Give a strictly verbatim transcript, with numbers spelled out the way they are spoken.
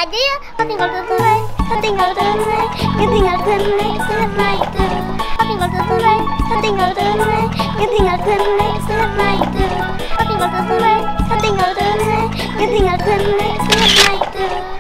aja ya. Ketinggal teturai, ketinggal teturai, ketinggal teturai, sangat naik turun. Ketinggal teturai, ketinggal teturai, ketinggal teturai, sangat naik turun. Ketinggal teturai, ketinggal teturai, ketinggal teturai, sangat naik turun.